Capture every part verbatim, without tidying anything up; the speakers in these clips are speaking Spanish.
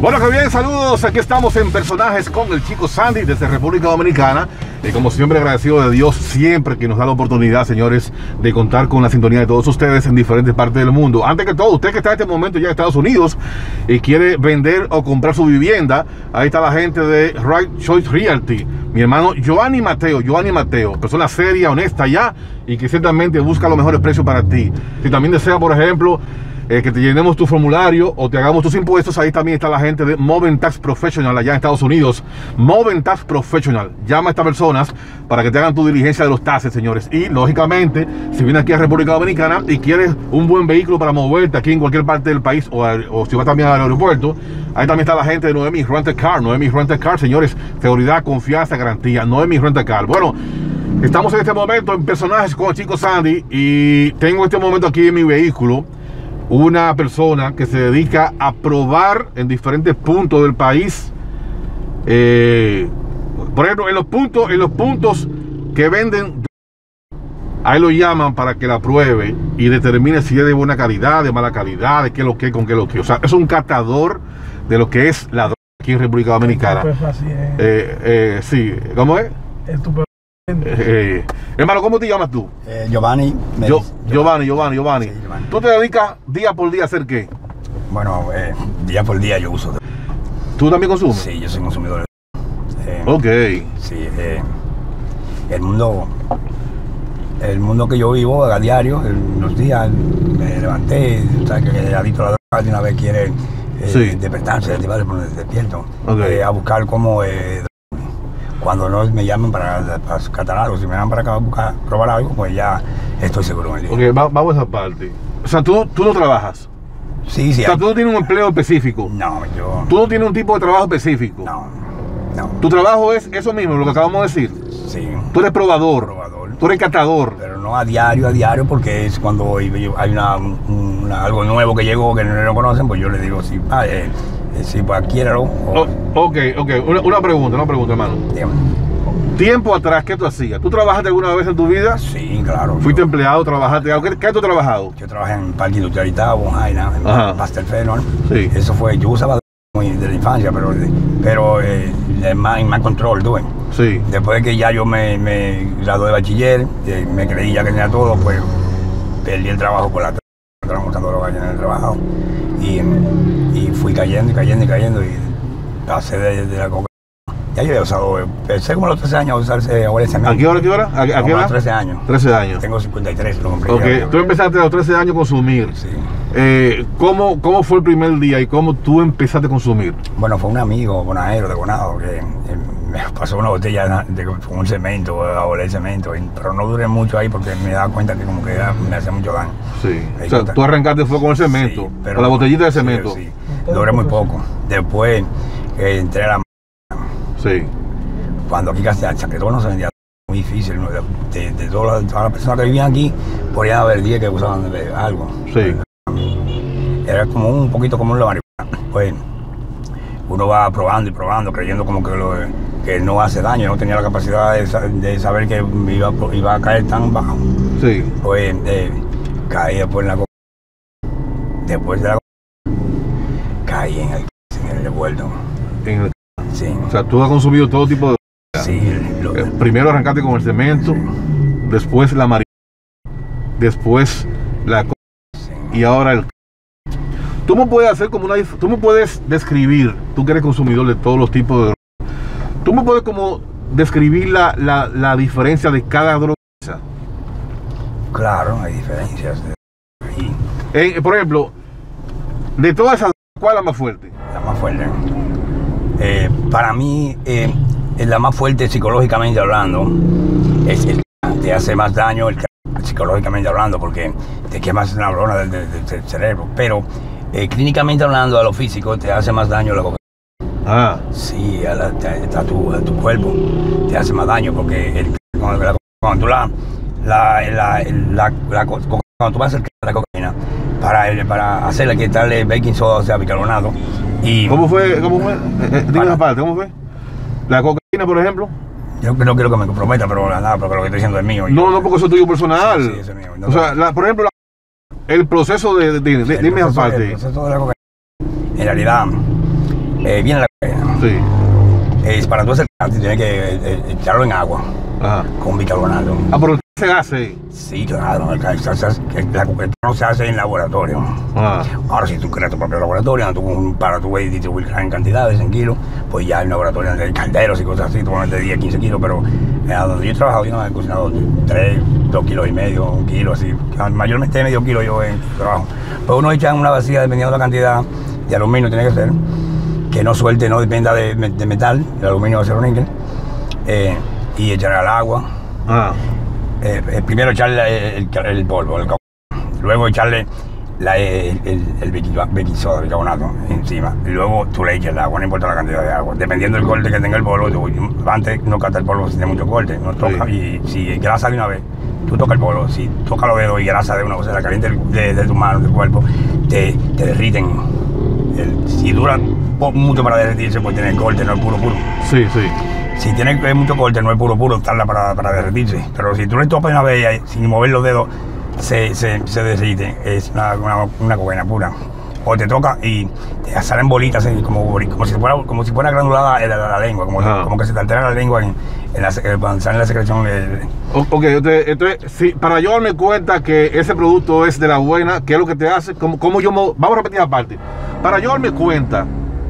Bueno, que bien, saludos. Aquí estamos en Personajes con el Chico Sandy desde República Dominicana. Y como siempre, agradecido de Dios siempre que nos da la oportunidad, señores, de contar con la sintonía de todos ustedes en diferentes partes del mundo. Antes que todo, usted que está en este momento ya en Estados Unidos y quiere vender o comprar su vivienda, ahí está la gente de Right Choice Realty. Mi hermano Giovanni Mateo, Giovanni Mateo, persona seria, honesta ya y que ciertamente busca los mejores precios para ti. Si también desea, por ejemplo, Eh, que te llenemos tu formulario o te hagamos tus impuestos, ahí también está la gente de Moving Tax Professional allá en Estados Unidos. Moving Tax Professional. Llama a estas personas para que te hagan tu diligencia de los taxes, señores. Y lógicamente, si vienes aquí a República Dominicana y quieres un buen vehículo para moverte aquí en cualquier parte del país o, o si vas también al aeropuerto, ahí también está la gente de Noemi Rental Car. Noemi Rental Car, señores, seguridad, confianza, garantía. Noemi Rental Car. Bueno, estamos en este momento en Personajes con el Chico Sandy y tengo en este momento aquí en mi vehículo una persona que se dedica a probar en diferentes puntos del país. Eh, por ejemplo, en los puntos, en los puntos que venden, ahí lo llaman para que la pruebe y determine si es de buena calidad, de mala calidad, de qué es lo que, con qué es lo que. O sea, es un catador de lo que es la droga aquí en República Dominicana. Eh, eh, sí, ¿cómo es? Estupendo. Eh, eh, hermano, ¿cómo te llamas tú? Eh, Giovanni, me Yo, dice, Giovanni, Giovanni, Giovanni. Sí, Giovanni. ¿Tú te dedicas día por día a hacer qué? Bueno, eh, día por día yo uso. ¿Tú también consumes? Sí, yo soy consumidor. Eh, Ok. Sí, eh, el mundo, el mundo que yo vivo a diario, en los días me levanté, sabes que el adicto a la droga de una vez quiere eh, Sí. despertarse, despertarse, pues, despierto, Okay. eh, a buscar cómo eh, cuando no me llamen para, para catar algo, si me llaman para acá a buscar, probar algo, pues ya estoy seguro en el día. Ok, va- vamos a esa parte. O sea, tú, tú no trabajas. Sí, sí. O sea, hay- tú no tienes un empleo específico. No, yo... Tú no tienes un tipo de trabajo específico. No, no. Tu trabajo es eso mismo, lo que acabamos de decir. Sí. Tú eres probador. Probador. Tú eres catador. Pero no a diario, a diario, porque es cuando hay una, una- algo nuevo que llegó que no lo conocen, pues yo le digo, sí, ah, eh, eh, sí, pues adquiéralo. O, O- ok, ok. Una, una pregunta, una pregunta, hermano. dígame. Tiempo atrás, ¿qué tú hacías? ¿Tú trabajaste alguna vez en tu vida? Sí, claro. ¿Fuiste yo, empleado, trabajaste algo? ¿Qué, qué has tú trabajado? yo trabajé en Parque Industrial Itabo, en Jaina, Ajá. en Pastel Fenor. Sí. Eso fue, yo usaba muy de la infancia, pero, pero eh, en más, en más control, tuve. Sí. Después de que ya yo me, me gradué de bachiller, eh, me creí ya que tenía todo, pues perdí el trabajo por la estaba montando droga en el trabajo. Y, y fui cayendo y cayendo y cayendo y pasé de, de la coca. Ya yo he usado, empecé como a los trece años a usarse ahora ese ¿A qué hora, a qué hora? ¿A, a qué Como a hora? los trece años. trece años. Tengo cincuenta y tres, lo compré. Ok, ya. tú empezaste a los trece años a consumir. Sí. Eh, ¿cómo, ¿Cómo fue el primer día y cómo tú empezaste a consumir? Bueno, fue un amigo, Bonaero, de Bonado, que eh, me pasó una botella de, de, con un cemento, a oler cemento, y- pero no duré mucho ahí porque me daba cuenta que como que era- me hacía mucho daño. Sí. Ahí O sea, está. tú arrancaste fue con el cemento, Sí, pero- con la botellita de sí, cemento. Sí, duré muy poco. Después eh, entré a la... Sí. Cuando aquí casi Chaquetón no se vendía, muy difícil. ¿no? De, de todas, las, todas las personas que vivían aquí, podían haber diez que usaban de- algo. Sí. Era como un poquito como la marihuana. Pues uno va probando y probando, creyendo como que, lo, que no hace daño, no tenía la capacidad de, sa- de saber que iba, iba a caer tan bajo. Sí. Pues eh, caí después en la coca. Después de la coca, caí en el, en el revuelto. En el- Sí, o sea, tú has consumido todo tipo de... sí. Lo, Eh, Primero arrancaste con el cemento, después la marihuana, después la co- sí. y ahora el... Tú me puedes hacer como una... dif- Tú me puedes describir, tú que eres consumidor de todos los tipos de drogas, tú me puedes como describir la, la, la diferencia de cada droga. Claro, hay diferencias. De, y Eh, por ejemplo, de todas esas, ¿cuál es la más fuerte? la más fuerte. Eh, para mí, eh, es la más fuerte psicológicamente hablando, es el que te hace más daño el que, psicológicamente hablando, porque te quemas una brona del, del- del cerebro. Pero eh, clínicamente hablando, a lo físico, te hace más daño la cocaína. Ah, Sí, a, la, a, a tu, a tu cuerpo te hace más daño, porque el, cuando, la, cuando tú la, la, la, la, la, cuando tú vas a hacer la cocaína, para, el- para hacerla hay que darle baking soda, o sea, bicarbonato. Y ¿cómo fue? ¿Cómo fue? Eh, eh, dime esa parte, ¿cómo fue? La cocaína, por ejemplo. yo no quiero que me comprometa, pero nada, porque lo que estoy diciendo es mío. No, no, porque eso es tuyo personal. Sí, sí, eso es mío. No, O sea, la- por ejemplo, la- el proceso de... de- de- el dime esa proceso- parte. el proceso de la cocaína, en realidad, eh, viene la cocaína. Sí. Es para tú acercarte, tienes que eh, echarlo en agua. Ajá. Con bicarbonato. Ah, pero se hace. Sí, claro. El, el, la cocaína no se hace en laboratorio. Ajá. Ahora, si tú creas tu propio laboratorio, tú, para tu y distribuir en cantidades, en kilos, pues ya hay laboratorio de calderos y cosas así, tú pones de diez, quince kilos, pero eh, donde yo he trabajado, yo no he cocinado tres, dos kilos y medio, un kilo, así. Mayormente medio kilo yo en trabajo. Pues uno echa en una vacía, dependiendo de la cantidad de aluminio, tiene que ser, que no suelte, no dependa de, de metal, el aluminio va a ser un níquel. Eh, y echar al agua. Ah. Eh, eh, primero echarle el, el, el polvo, el luego echarle la, el, el, el baking soda, el bicarbonato encima, y luego tú le echas el agua, no importa la cantidad de agua, dependiendo del corte que tenga el polvo. Tú, antes no cata el polvo si tiene mucho corte, no toca, sí. Y si grasa de una vez, tú tocas el polvo, si tocas los dedos y grasa de una vez, la caliente de, de tu mano, del cuerpo, te, te derriten. El, si dura mucho para derretirse, pues tiene corte, no es puro puro. Sí, sí. Si tiene mucho corte, no es puro puro, tarda para, para derretirse. Pero si tú le topas una vez sin mover los dedos, se, se, se derrite. Es una, una, una cocaína pura. O te toca y te salen bolitas como, como, si fuera, como si fuera granulada la, la lengua, como, como que se te altera la lengua en, en la, cuando sale la secreción. El... Ok, entonces, entonces sí, para yo darme cuenta que ese producto es de la buena, ¿qué es lo que te hace? ¿Cómo, cómo yo me, vamos a repetir aparte. Para yo darme cuenta,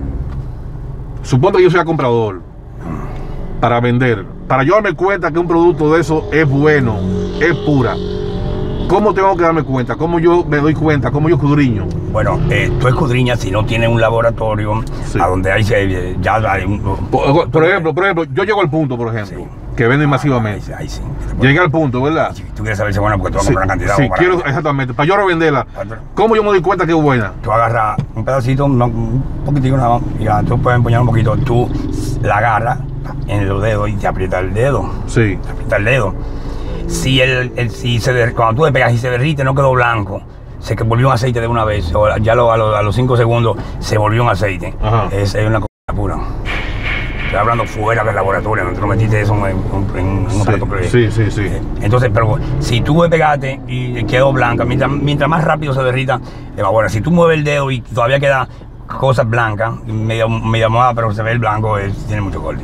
supongo que yo sea comprador, para vender, para yo darme cuenta que un producto de eso es bueno, es pura, ¿cómo tengo que darme cuenta? ¿Cómo yo me doy cuenta? ¿Cómo yo escudriño? Bueno, eh, tú escudriñas si no tienes un laboratorio, sí, a donde hay, ya hay un... Por, por ejemplo, por ejemplo, yo llego al punto, por ejemplo, sí, que venden ah, masivamente. Ahí, ahí sí. Llegué al punto, ¿verdad? Si tú quieres saber si es buena porque tú vas a sí, comprar una cantidad. Sí, quiero, exactamente. Para yo revenderla, ¿cómo yo me doy cuenta que es buena? Tú agarras un pedacito, un poquitico nada más, y ya, tú puedes empuñar un poquito, tú la agarras en los dedos y te aprieta el dedo. Sí. Te aprieta el dedo. Si, el, el, si se der, cuando tú le pegas y se derrite, no quedó blanco, se volvió un aceite de una vez, o ya lo, a, lo, a los cinco segundos se volvió un aceite. Es, es una cosa pura. Estoy hablando fuera del laboratorio, no te lo metiste eso en, en, en un sí, aparato. Sí, sí, sí. Entonces, pero si tú le pegaste y quedó blanca, mientras, mientras más rápido se derrita, es más buena. Si tú mueves el dedo y todavía queda cosas blancas, media, media moda, pero se ve el blanco, es, tiene mucho corte.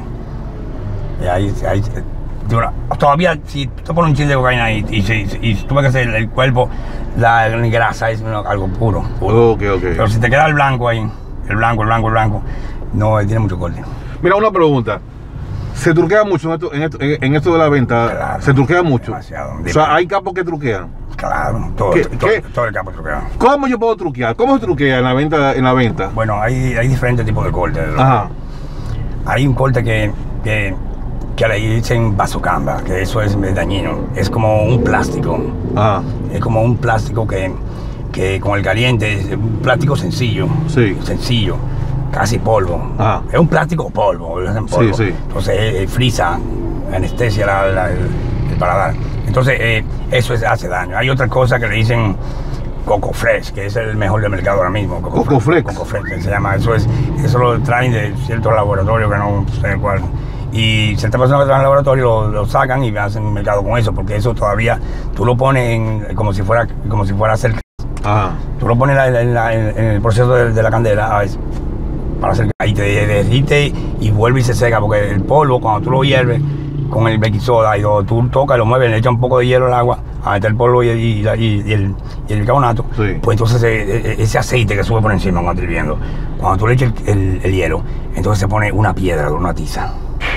Y ahí, ahí, todavía, si tú pones un chin de cocaína ahí y, y, y, y tú ves que el, el cuerpo, la grasa es algo puro, puro. Okay, okay. Pero si te queda el blanco ahí, el blanco, el blanco, el blanco, no, tiene mucho corte. Mira, una pregunta. ¿Se truquea mucho en esto, en esto, en esto de la venta? Claro, ¿se truquea mucho? Demasiado. O sea, ¿hay capos que truquean? Claro, todo, ¿Qué, todo, qué? todo el capo truquea. ¿Cómo yo puedo truquear? ¿Cómo se truquea en la venta? En la venta? Bueno, hay, hay diferentes tipos de cortes. Ajá. Hay un corte que, que, que le dicen bazocamba, que eso es dañino. Es como un plástico. Ajá. Es como un plástico que, que con el caliente, es un plástico sencillo. Sí. Sencillo. Casi polvo. Ah. Es un plástico polvo, lo hacen polvo. Sí, sí. Entonces eh, frisa, anestesia la, la, el, el paladar. Entonces eh, eso es, hace daño. Hay otra cosa que le dicen Coco Fresh, que es el mejor del mercado ahora mismo. Coco, Coco Fresh. Coco Fresh se llama. Eso es, eso lo traen de ciertos laboratorios que no sé cuál. Y ciertas personas que trabajan en el laboratorio lo, lo sacan y hacen un mercado con eso, porque eso todavía tú lo pones en, como si fuera como si fuera cerca. Ah. Tú lo pones en, la, en, la, en el proceso de, de la candela. Para hacer ahí te derrite y vuelve y se seca, porque el polvo cuando tú lo hierves con el baking soda y lo, tú tocas, lo mueves, le echas un poco de hielo al agua, a meter el polvo y, y, y, y, el, y el bicarbonato, sí, pues entonces ese, ese aceite que sube por encima cuando está hirviendo, cuando tú le echas el, el, el hielo, entonces se pone una piedra, una tiza.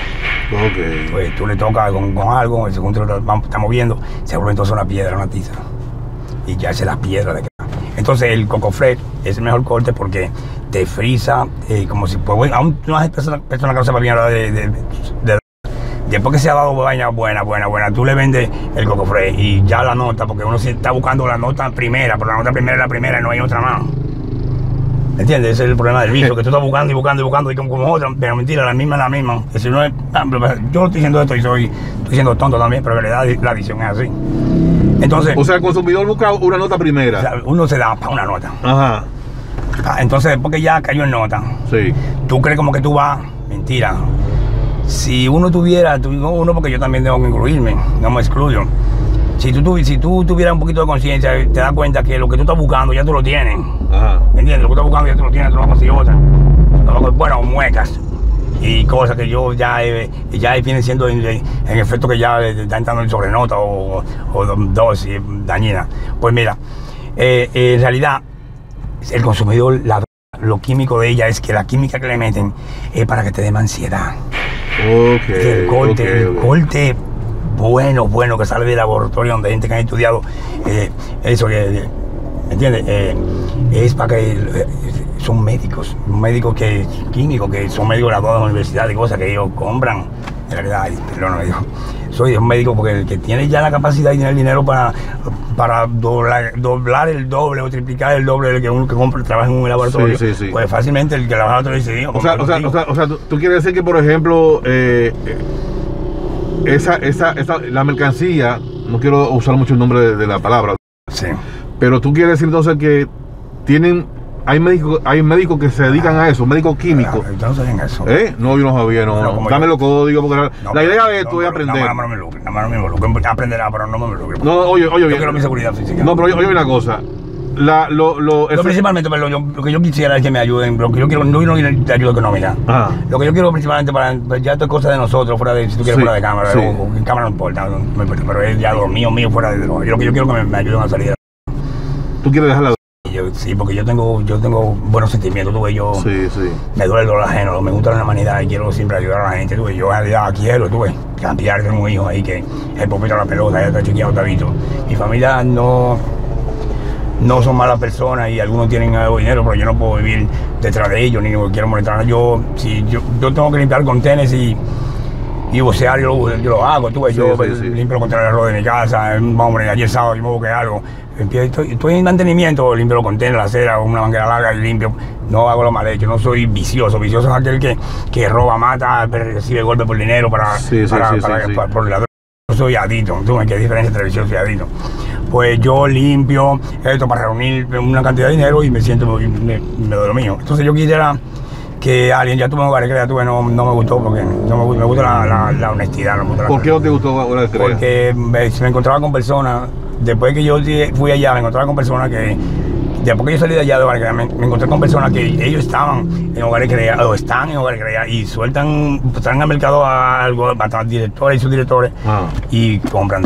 Okay. Pues tú le tocas con, con algo, el segundo lo está moviendo, se vuelve entonces una piedra, una tiza. Y ya esa es la piedra de que... Entonces el Coco Fresh es el mejor corte porque te frisa eh, como si... Pues, aún no hay personas persona que no sepa bien de, de, de, de... Después que se ha dado vaina buena, buena, buena, tú le vendes el Coco Fresh y ya la nota, porque uno se está buscando la nota primera, pero la nota primera es la primera y no hay otra más. ¿Entiendes? Ese es el problema del vicio, que tú estás buscando y buscando y buscando y como, como otra, pero mentira, la misma es la misma. Es decir, no es, yo estoy diciendo esto y soy, estoy siendo tonto también, pero en realidad la adicción es así. Entonces, o sea, el consumidor busca una nota primera. O sea, uno se da para una nota. Ajá. Entonces, después que ya cayó en nota, sí, tú crees como que tú vas, mentira. Si uno tuviera, tú, uno porque yo también tengo que incluirme, no me excluyo. Si tú, si tú tuvieras un poquito de conciencia, te das cuenta que lo que tú estás buscando ya tú lo tienes. Ajá. ¿Entiendes? Lo que tú estás buscando ya tú lo tienes, tú no vas a conseguir otra. bueno, muecas y cosas que yo ya, eh, ya vienen siendo en, en efecto que ya está entrando en sobrenota o, o dosis dañina. Pues mira, eh, eh, en realidad el consumidor, la, lo químico de ella es que la química que le meten es para que te dé ansiedad. Okay, el corte, okay, el okay. corte bueno, bueno, que sale del laboratorio donde hay gente que ha estudiado eh, eso, que, ¿me entiendes? Eh, es para que eh, son médicos, médicos que químicos, que son médicos graduados de la universidad y cosas que ellos compran. En realidad, perdón, no digo, soy un médico porque el que tiene ya la capacidad y tiene el dinero para, para doblar, doblar el doble o triplicar el doble del que uno que compra trabaja en un laboratorio, sí, sí, sí. Pues fácilmente el que la laboratorio dice, o sea, o sea, o sea, o sea, tú, tú quieres decir que, por ejemplo, eh, esa, esa, esa, la mercancía, no quiero usar mucho el nombre de, de la palabra, sí. Pero tú quieres decir entonces que tienen, hay médicos, hay médicos que se dedican a eso, médicos químicos. Claro, no sabían eso. ¿Eh? No, yo no sabía, no. No, Dame yo, los códigos, porque la, no, la idea de esto no, es aprender. Nada más no me lucre, nada más no me lucre. Aprenderá, pero no me lucre. No, oye, oye, yo bien. quiero mi seguridad física. No, pero oye, oye una cosa. La, lo, lo, Yo ese... principalmente, pero yo, lo que yo quisiera es que me ayuden, lo que yo quiero, no, no de ayuda económica. Ajá. Lo que yo quiero principalmente para, pues ya esto es cosa de nosotros, fuera de, si tú quieres Sí, fuera de cámara, sí. o, o en cámara no importa, no, no importa, pero es ya lo mío, mío, fuera de droga. Yo lo que yo quiero que me, me ayuden a salir. ¿Tú quieres dejar la Yo, sí, porque yo tengo, yo tengo buenos sentimientos, tú ves, yo Sí, sí. me duele el dolor ajeno, me gusta la humanidad y quiero siempre ayudar a la gente, tú ves, yo en realidad quiero, tú ves, cambiar, tengo un hijo ahí que es popito a la pelota, ya está chequeado, está visto. Mi familia no, no son malas personas y algunos tienen algo de dinero, pero yo no puedo vivir detrás de ellos, ni quiero molestar. Yo, si yo, yo tengo que limpiar contenedores y y vocear, yo, yo lo hago, tú ves, Sí, yo sí, sí. limpio los contenedores de arroz de mi casa, hombre, ayer sábado yo me busqué algo, estoy, estoy en mantenimiento, limpio los contenedores, la acera, una manguera larga y limpio, no hago lo mal hecho, no soy vicioso, vicioso es aquel que, que roba, mata, recibe golpes por dinero, para, Sí, sí, para, sí, para, sí, sí. para, por la droga. Yo soy adicto, tú ves qué diferencia entre vicioso y adicto. Pues yo limpio esto para reunir una cantidad de dinero y me siento, me, me doy lo mío. Entonces yo quisiera que alguien, ya tuve lugares que ya tuve, no, no me gustó porque no me, me gusta la, la, la honestidad. No me gusta la ¿Por qué no te gustó ahora de Porque me, me encontraba con personas, después que yo fui allá, me encontraba con personas que, después que yo salí de allá de Hogares me, me encontré con personas que ellos estaban en Hogares Creados, o están en Hogares Creados, y sueltan, traen al mercado a algo, a directores y subdirectores, Ah. y compran.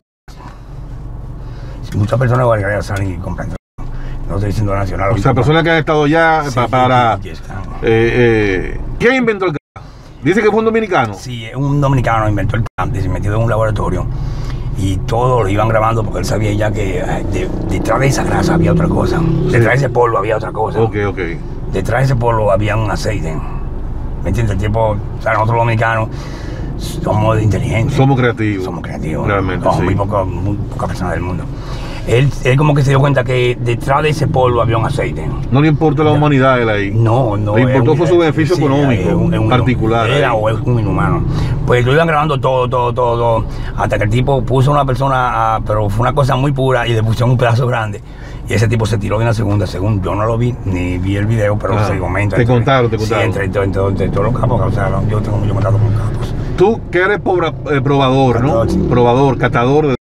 Muchas personas de Hogares Creados salen y compran. No estoy diciendo nacional. O sea, personas que han estado ya sí, pa, para... aquí están. Eh, eh, ¿Quién inventó el crack? Dice que fue un dominicano. Sí, un dominicano inventó el crack, se metió en un laboratorio y todo lo iban grabando porque él sabía ya que de, detrás de esa grasa había otra cosa. Detrás de ese polvo había otra cosa. Ok, ok. Detrás de ese polvo había un aceite. ¿Me entiendes? El tipo, o sea, nosotros los dominicanos somos inteligentes. Somos creativos. Somos creativos. Realmente, Somos sí. muy pocas muy poca personas del mundo. Él, él como que se dio cuenta que detrás de ese polvo había un aceite. No le importa la humanidad él ahí. No, no. Le importó un, fue su beneficio sí, económico es un, es un, particular. Era ahí. o es un inhumano. Pues lo iban grabando todo, todo, todo, todo, hasta que el tipo puso a una persona, a, pero fue una cosa muy pura y le pusieron un pedazo grande. Y ese tipo se tiró de una segunda, según yo no lo vi, ni vi el video, pero Ah, se comenta. te entre, contaron, te contaron. Sí, entre, entre, entre, entre todos los capos, o sea, yo tengo mucho contacto con capos. Tú que eres pobra, eh, probador, ¿no? Catador, sí. Probador, catador. De...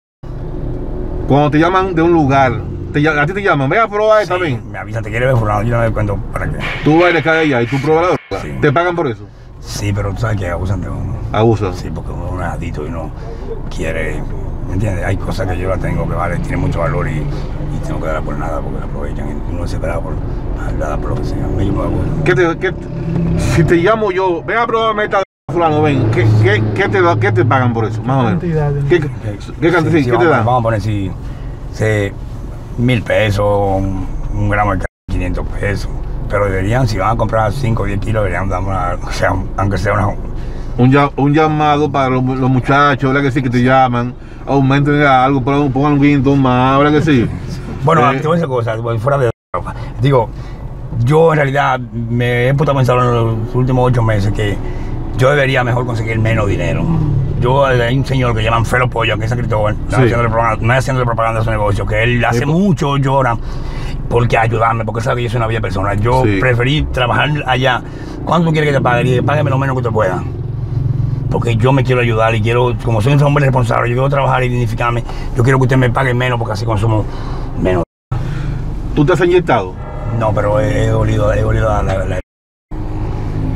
Cuando te llaman de un lugar, te, ll- a ti te llaman, ve a probar Sí, también. me avisan, te quiere ver fulano, yo no me cuento para qué. Tú vas y le caes allá y tú pruebas la droga. Sí. ¿Te pagan por eso? Sí, pero tú sabes que abusan de uno. Abusan. Sí, porque uno es adicto y uno quiere, ¿me entiendes? Hay cosas que yo la tengo que vale, tiene mucho valor y, y tengo que darla por nada porque la aprovechan y uno se espera por nada por lo que sea. Yo me abuso. ¿Qué te, qué, si te llamo yo, ven a probarme esta droga, fulano, ven, ¿qué, qué, qué, te, da- ¿qué te pagan por eso? Más o menos. Cantidades. ¿Qué, qué, qué, cantidad- Sí, sí, sí, ¿qué te vamos, dan? Vamos a poner si, si mil pesos, un, un gramo de carne, quinientos pesos. Pero deberían, si van a comprar cinco o diez kilos, deberían dar una, o sea, aunque sea una... Un, ya- un llamado para los, los muchachos, ¿verdad que sí? Que te llaman, aumenten algo, pongan pongan un guinto más, ¿verdad que sí? Bueno, Eh, te voy a decir cosas, fuera de droga. Digo, yo en realidad me he puesto a pensar en los últimos ocho meses que yo debería mejor conseguir menos dinero. Yo, hay un señor que llaman Felo Pollo, que es escritor, no Sí. haciéndole propaganda, no haciéndole propaganda a su negocio, que él hace Sí, po- mucho llora porque ayudarme, porque sabe que yo soy una bella persona. Yo Sí. preferí trabajar allá. ¿Cuánto tú quieres que te pague? Y págame lo menos que te pueda. Porque yo me quiero ayudar y quiero, como soy un hombre responsable, yo quiero trabajar y dignificarme. Yo quiero que usted me pague menos porque así consumo menos. ¿Tú te has inyectado? No, pero he, he olido, he olido la, la, la-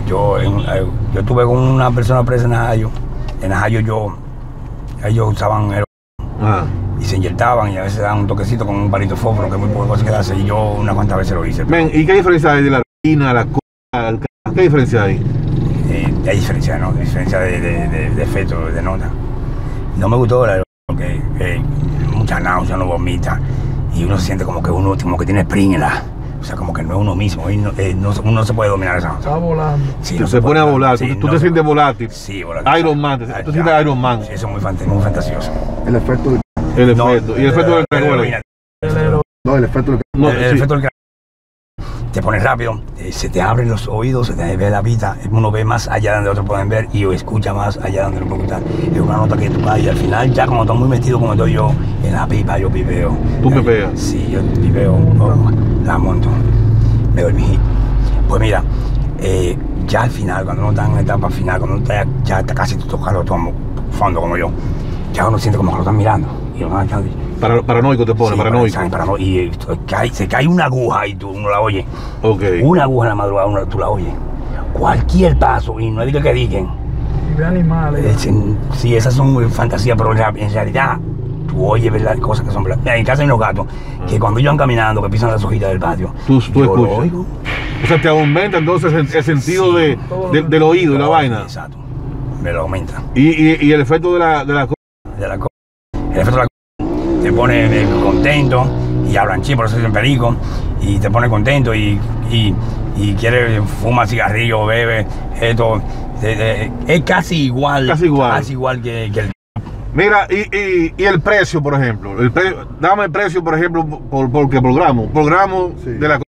Yo, en, eh, yo estuve con una persona presa en Najayo. En Najayo yo, ellos usaban heroína ah. y se inyectaban y a veces daban un toquecito con un palito de fósforo que muy poco cosa quedarse y yo unas cuantas veces lo hice. Men, ¿y qué diferencia hay de la heroína, la coca, el c... ¿Qué diferencia hay? Eh, hay diferencia, ¿no? Hay diferencia de, de, de, de efecto, de nota. No me gustó la heroína porque eh, mucha náusea, uno vomita y uno se siente como que uno como que tiene spring en la... O sea, como que no es uno mismo, y no, eh, no, uno no se puede dominar esa. Está volando. Sí, no se, se pone a volar, sí, tú, tú no te sientes volátil. Sí, volátil. Iron Man, tú te sientes Iron Man. Sí, eso es muy, fant muy fantasioso. El efecto del... El no, efecto, y el efecto del heroína. No, el efecto del... No, el, el sí. efecto del... Te pones rápido, eh, se te abren los oídos, se te ve la vista, uno ve más allá de donde otros pueden ver y escucha más allá de donde lo pueden escuchar. Es una nota que tú vas y al final ya como estoy muy metido como estoy yo en la pipa, yo pipeo. ¿Tú pipeas? Sí, yo pipeo, oh, la monto. Me dormí. Pues mira, eh, ya al final, cuando uno está en la etapa final, cuando uno está, ya está casi tocando todo fondo como yo, ya uno siente como que lo están mirando. Y uno está, Para, paranoico te pone, sí, paranoico. paranoico. Y cae, se cae una aguja y tú uno la oye. Okay. Una aguja en la madrugada uno, tú la oyes. Cualquier paso, y no es de que digan. Y ve animales. Eh, sí, esas son fantasías, pero en realidad tú oyes ver las cosas que son verdad. En casa hay unos gatos que cuando ellos van caminando, que pisan las hojitas del patio, tú, tú escuchas. O sea, te aumenta entonces el, el sentido sí, de, de, del oído y la vaina. Exacto, me lo aumenta. ¿Y, y, y el efecto de la de la de la el efecto de la te pone eh, contento y hablan chico, por eso dicen perico, y te pone contento y, y, y quiere fumar cigarrillo, bebe, esto, eh, eh, es casi igual, casi igual, casi igual que, que el... Mira, y, y, y el precio, por ejemplo, el pre, dame el precio, por ejemplo, por, por qué programa, programa sí. de la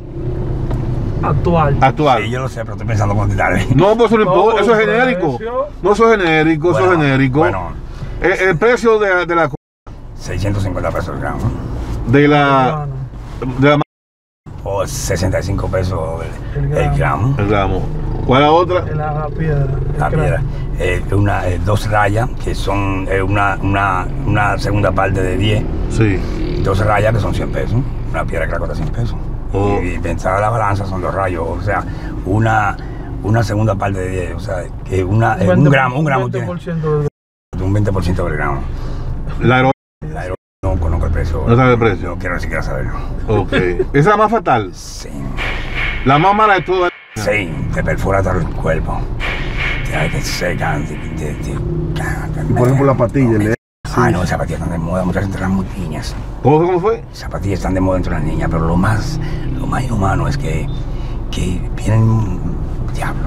actual. Actual. Sí, yo lo sé, pero estoy pensando contestarle. No, pues eso, no, eso es genérico. No, eso es genérico, bueno, eso es genérico. Bueno, el, el precio de, de la seiscientos cincuenta pesos el gramo. De la de la o sesenta y cinco pesos el, el, el gramo. El gramo. ¿Cuál es la otra? La piedra. La piedra. Eh, una, eh, dos rayas, que son eh, una, una, una segunda parte de diez. Sí. Dos rayas que son cien pesos. Una piedra que la cuesta cien pesos. Oh. Y, y pensar la balanza son dos rayos. O sea, una, una segunda parte de diez. O sea, que una, eh, un gramo, un gramo tiene. Un veinte por ciento del gramo. La heroína. La heroína no conozco el precio. No sabe el precio. No quiero ni siquiera saberlo. Ok. ¿Esa es la más fatal? Sí. La más mala de todas. Sí, te perfora todo el cuerpo. Te, te secan, te, te, te, por ejemplo, la patilla. Le... Ah, no, esas zapatillas están de moda, muchas veces están muy niñas. ¿Cómo fue? ¿Cómo fue? Zapatillas están de moda entre las niñas, pero lo más, lo más inhumano es que, que vienen diablo.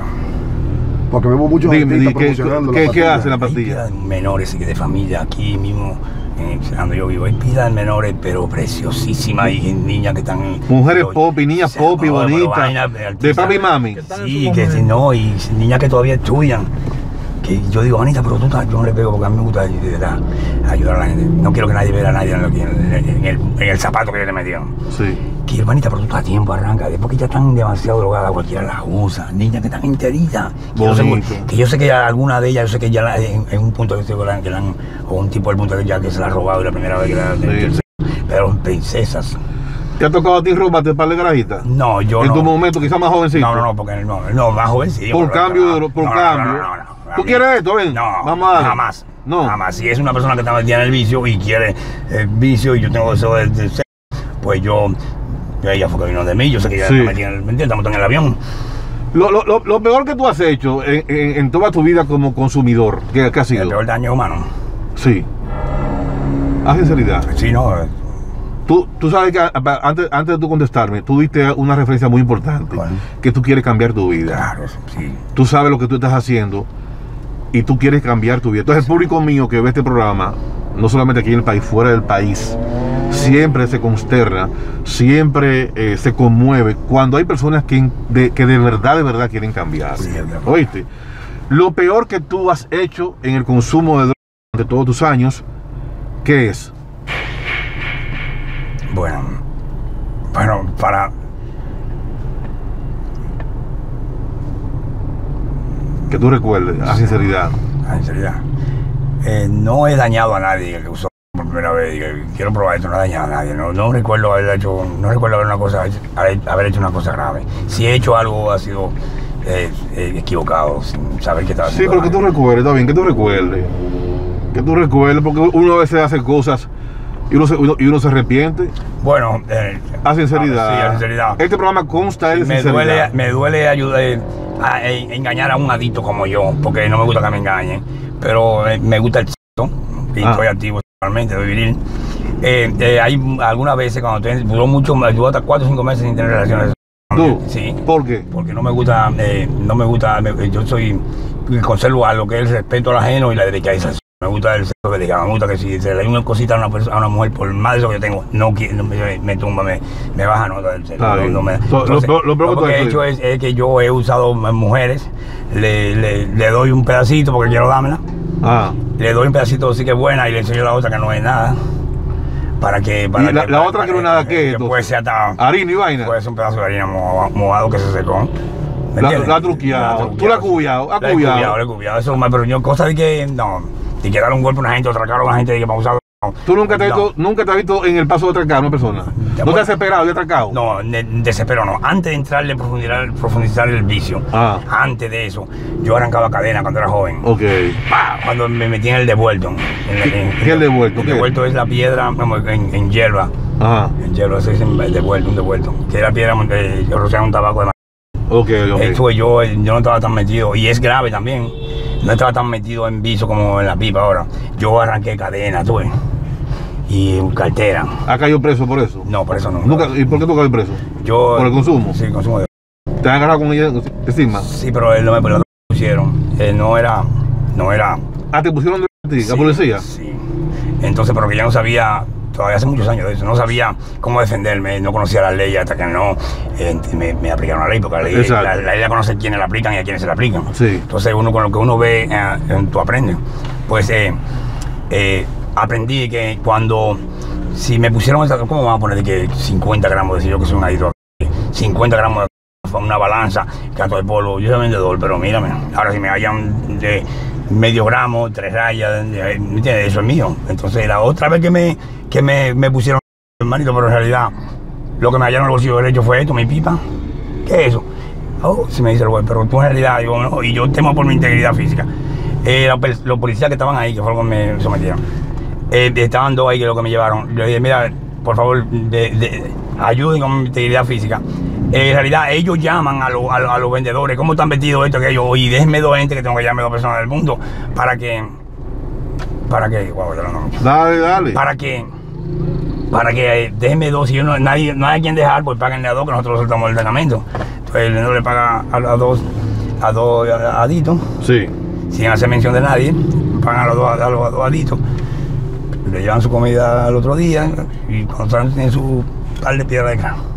Porque vemos muchos Dime, artistas ¿qué, promocionando ¿qué, la ¿qué hace la patilla? Hay menores de familia aquí mismo, eh, donde yo vivo, hay pilas menores, pero preciosísimas, y niñas que están... Mujeres pop y niñas o sea, pop y no, bonitas, de papi y mami. Que sí, que si no, y niñas que todavía estudian. Que yo digo, Anita, pero tú yo no le pego porque a mí me gusta de verdad, ayudar a la gente. No quiero que nadie vea a nadie en, lo que, en, en, el, en el zapato que yo le metieron. Sí. Que hermanita, pero tú estás a tiempo, arranca. Después que ya están demasiado drogadas, cualquiera las usa. Niñas que están enteritas. Que yo, sé, que yo sé que alguna de ellas, yo sé que ya la, en, en un punto que la, que la han, o un tipo del punto que ya que se la ha robado la primera vez que la sí, sí. Pero princesas. ¿Te ha tocado a ti robarte un par de garajitas? No, yo en no. tu momento, quizás más jovencito. No, no, no, porque no, no más jovencito. Por cambio, no, por no, cambio. No, no, no, no. ¿Tú quieres esto? Ven. No, vamos a darle. Jamás. No. Jamás. Si es una persona que está metida en el vicio y quiere el vicio y yo tengo eso de, de ser, pues yo, ella fue que vino de mí, yo sé que ella sí. está metida en el, ¿me entiendes? Estamos en el avión. Lo, lo, lo, lo peor que tú has hecho en, en, en toda tu vida como consumidor, ¿qué, qué ha sido? El peor daño humano. Sí. A sinceridad. Sí, no. Tú, tú sabes que antes, antes de tú contestarme, tú diste una referencia muy importante. ¿Cuál? Que tú quieres cambiar tu vida. Claro, sí. Tú sabes lo que tú estás haciendo y tú quieres cambiar tu vida. Entonces el público mío que ve este programa, no solamente aquí en el país, fuera del país, siempre se consterna, siempre eh, se conmueve cuando hay personas que de, que de verdad, de verdad quieren cambiar. Sí, ¿oíste? Lo peor que tú has hecho en el consumo de drogas durante todos tus años, ¿qué es? Bueno, bueno, para... Que tú recuerdes, a sinceridad. A sinceridad. Eh, no he dañado a nadie que usó por primera vez. Que quiero probar esto, no he dañado a nadie. No, no recuerdo haber hecho, no recuerdo haber, una cosa, haber, haber hecho una cosa grave. Si he hecho algo, ha sido eh, eh, equivocado, sin saber qué estaba Sí, haciendo. pero que tú recuerdes, está bien, que tú recuerdes. Que tú recuerdes, porque uno a veces hace cosas y uno se, uno, y uno se arrepiente. Bueno, eh, A sinceridad. Sí, a sinceridad. Este programa consta de me sinceridad. duele, me duele ayudar a, a engañar a un adicto como yo, porque no me gusta que me engañen, pero eh, me gusta el sexo y Ah. estoy activo sexualmente, de vivir. Eh, eh, hay algunas veces cuando te, duró mucho, me duró hasta cuatro o cinco meses sin tener relaciones. ¿Tú? Sí. ¿Por qué? Porque no me gusta, eh, no me gusta, me- yo soy, conservo a lo que es el respeto al ajeno y la delicadeza. Me gusta el sexo delicado, me gusta que si se le da una cosita a una, persona, a una mujer, por más de eso que yo tengo, no, qui- no me, me tumba, me, me baja nota del sexo. Está no- bien. no me- Lo- lo entonces, peor- lo peor que lo tú que has he hecho hecho es, es que yo he usado mujeres, le, le, le doy un pedacito porque quiero dármela, Ah. le doy un pedacito sí que es buena y le enseño la otra que no es nada. Para que, para ¿Y la- que- la para- otra que para no es nada qué, Que entonces? puede ser hasta, Harina y vaina. puede ser un pedazo de harina mojado, mojado que se secó. ¿Me La- entiendes? la ha truqueado. Tú la has cubiado, has La he cubiado. cubiado, la he cubiado. Eso es más, pero yo, cosa de que, no, de que darle un golpe a una gente, otra cara a una gente, de que vamos a usar. No. ¿Tú nunca te, has No. visto, nunca te has visto en el paso de atracar a una persona? ¿No te bueno. has esperado de atracado? No, de- desespero no. Antes de entrarle a profundizar, profundizar el vicio, Ah. antes de eso, yo arrancaba cadena cuando era joven. Ok. ¡Pah! Cuando me metí en el devuelto. En, en- en- ¿Qué es el devuelto? El ¿Qué? devuelto es la piedra como en, en hierba. Ajá. En hierba se dice el devuelto, un devuelto. Que es la piedra donde yo rociaba un tabaco de Ok, ok. Eso yo, yo no estaba tan metido, y es grave también, no estaba tan metido en vicio como en la pipa ahora. Yo arranqué cadena, tú ves, y cartera. ¿Has caído preso por eso? No, por eso no. Nunca, ¿Y por qué tú caes preso? Yo, ¿Por el consumo? Sí, consumo de... ¿Te has agarrado con ella encima? Sí, pero él no me lo pusieron, él no era, no era... Ah, ¿te pusieron de ti, la Sí, policía? Sí. Entonces, pero que yo no sabía, todavía hace muchos años de eso, no sabía cómo defenderme, no conocía la ley hasta que no eh, me, me aplicaron la ley, porque la ley, Exacto. la, la ley la conoce quiénes la aplican y a quiénes se la aplican. Sí. Entonces, uno con lo que uno ve, eh, tú aprendes. Pues eh, eh, aprendí que cuando, si me pusieron esa, ¿cómo vamos a poner de que cincuenta gramos, decir yo que soy un adicto, cincuenta gramos de una balanza, gato de polvo, yo soy vendedor, pero mírame, ahora si me hallan de medio gramo, tres rayas, de- ¿entiendes? Eso es mío. Entonces la otra vez que me, que me, me pusieron, hermanito, pero en realidad lo que me hallaron en el bolsillo derecho fue esto, mi pipa. ¿Qué es eso? Oh, si me dice el güey, pero tú en realidad, digo, no, y yo temo por mi integridad física. Eh, los, los policías que estaban ahí, que fueron los que me sometieron, eh, estaban dos ahí que lo que me llevaron. Yo dije, mira, por favor, de, de, ayuden con mi integridad física. Eh, en realidad, ellos llaman a, lo, a, lo, a los vendedores, ¿cómo están vestidos esto, aquello? Y déjenme dos gente que tengo que llamar dos personas del mundo para que, para que, wow, ya no, Dale, dale. para que, para que eh, déjenme dos, si yo no, nadie, no hay quien dejar, pues páguenle a dos, que nosotros soltamos el departamento. Entonces el vendedor le paga a, a dos, a dos aditos, Sí. sin hacer mención de nadie, pagan a los dos, a los, a dos aditos, le llevan su comida al otro día y cuando están en su par de piedra de carro.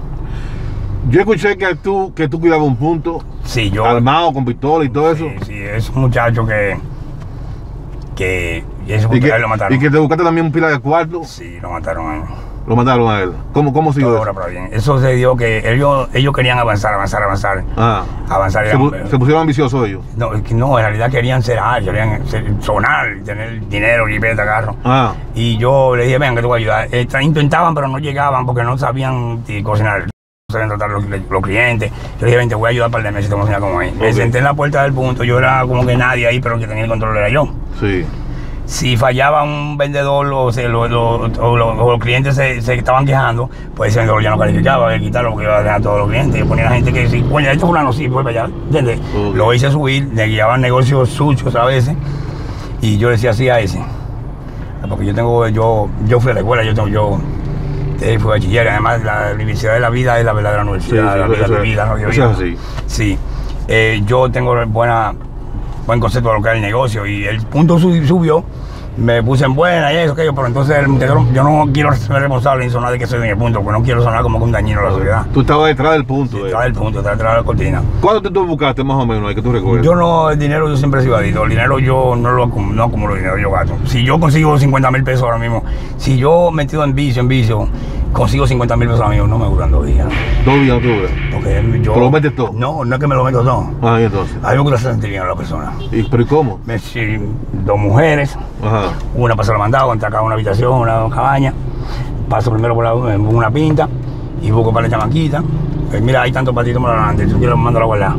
Yo escuché que tú, que tú cuidabas un punto Sí, yo... armado con pistola y todo eso. Sí, sí, es un muchacho que... que... Y eso Y que, lo mataron. y que te buscaste también un pila de cuarto. Sí, lo mataron a él. Lo mataron a él. ¿Cómo, cómo siguió Todo eso? ahora para bien. Eso se dio que ellos, ellos querían avanzar, avanzar, avanzar. Ah. Avanzar. Se, pu- se pusieron ambiciosos ellos. No, es que no, en realidad querían ser algo, querían ser- sonar, tener dinero, jipeta, carro. Ah. Y yo le dije, venga, que te voy a ayudar. Eh, tra- intentaban, pero no llegaban porque no sabían eh, cocinar, no sabían tratar los, los clientes. Yo le dije, ven, te voy a ayudar un par de meses, te voy a enseñar cómo es. Me Ok. senté en la puerta del punto, yo era como que nadie ahí, pero el que tenía el control era yo. Sí. Si fallaba un vendedor o, se, lo, lo, o, lo, o los clientes se, se estaban quejando, pues ese vendedor ya no calificaba, había que quitarlo porque iba a dejar a todos los clientes. Yo ponía a la gente que si, bueno, este fulano sí, fue para allá, ¿entiendes? Ok. Lo hice subir, le guiaban negocios sucios a veces, y yo decía así a ese. Porque yo tengo, yo, yo fui a la escuela, yo tengo, yo eh, fui bachiller, además la Universidad de la Vida es la verdadera universidad, Sí, sí, la vida eso de es- vida, no de eso vida. es así. Sí, eh, yo tengo buena, buen concepto de lo que es el negocio y el punto sub- subió, me puse en buena y eso, aquello, pero entonces el muchacho, yo no quiero ser responsable ni sonar de que soy en el punto, porque no quiero sonar como que un dañino a la sociedad. Tú estabas detrás del punto. eh. Detrás del punto, detrás detrás de la cortina. ¿Cuánto te tú buscaste más o menos ahí que tú recuerdas? Yo no, el dinero yo siempre he sido adicto, el dinero yo no lo acum- no acumulo dinero, yo gasto. Si yo consigo cincuenta mil pesos ahora mismo, si yo metido en vicio, en vicio, consigo cincuenta mil pesos ahora mismo, no me duran dos días. Dos días no te duras. Porque yo... ¿Te lo metes todo? No, no es que me lo meto todo. Ah, y entonces. A mí me gusta sentir bien a la persona. ¿Y, ¿Pero y cómo? Me, si, dos mujeres, Ajá. una para la mandado, entra acá a una habitación, una cabaña, paso primero por la, una pinta y busco para la chamaquita. Pues mira, hay tantos patitos más adelante, si tú quieres mando a guardar.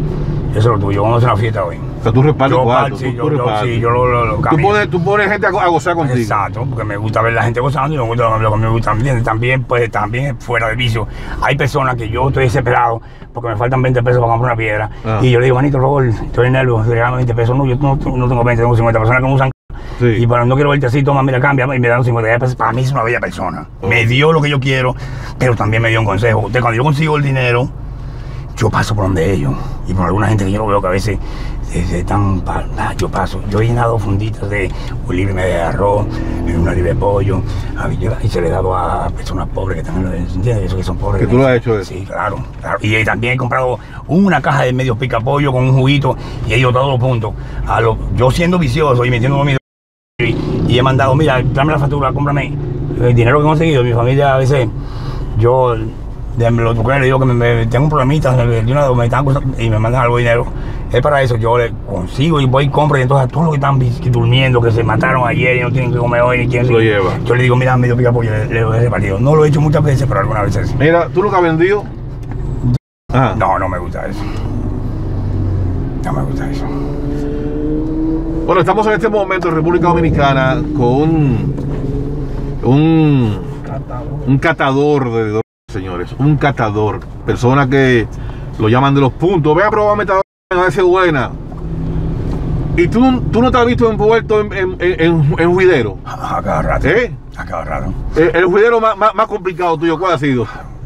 Eso es lo tuyo, vamos a hacer una fiesta hoy. O sea, tú repartes Yo, cuarto. sí, tú- yo, tú yo, repartes. sí, yo lo, lo, lo Tú camino. pones, tú pones gente a, go- a gozar contigo. Exacto, porque me gusta ver la gente gozando y me gusta lo que me gusta también. También, pues, también fuera de vicio. Hay personas que yo estoy desesperado porque me faltan veinte pesos para comprar una piedra. Ah. Y yo le digo, manito, por favor, estoy en nervios, regálame veinte pesos. No, yo no, no tengo veinte, tengo cincuenta personas que me usan. Sí. Y para no quiero verte así, toma, mira, cambia, y me dan cincuenta pesos. Para mí es una bella persona. Oh. Me dio lo que yo quiero, pero también me dio un consejo. Usted, cuando yo consigo el dinero, yo paso por donde ellos. Y por alguna gente que yo lo veo que a veces se, se están, pa- ah, yo paso. Yo he llenado funditas de un libre medio de arroz, una libre de pollo, a- y se le he dado a personas pobres que están en los, ¿entiendes? Esos que son pobres. ¿Que tú lo has hecho eso? Sí, claro, claro. Y eh, también he comprado una caja de medios pica pollo con un juguito y he ido todos los puntos. A lo, yo siendo vicioso y metiendo mi y, y he mandado, mira, dame la factura, cómprame el dinero que he conseguido. Mi familia a veces, yo de los truqueros le digo que me, me- tengo un problemita de una, me están acusando y me mandan algo de dinero. Es para eso, yo le consigo y voy y compro. Y entonces a todos los que están vis- que durmiendo, que se mataron ayer y no tienen que comer hoy, ni quieren Lo lleva. yo le digo, mira, medio pica pollo, le, le he repartido. No lo he hecho muchas veces, pero algunas veces sí. Mira, ¿tú nunca has vendido? Ah. No, no me gusta eso. No me gusta eso. Bueno, estamos en este momento en República Dominicana con un, un, un catador de drogas, señores. Un catador. Persona que lo llaman de los puntos. Ve a probar metadona, a ver si es buena. Y tú, tú no te has visto envuelto en, en, en, en juidero. A, a cada rato. ¿Eh? A cada rato. El, el juidero más, más, más complicado tuyo, ¿cuál ha sido?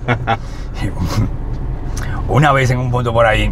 Una vez en un punto por ahí